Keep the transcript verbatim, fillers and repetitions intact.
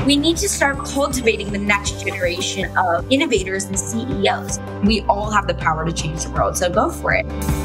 We need to start cultivating the next generation of innovators and C E Os. We all have the power to change the world, so go for it.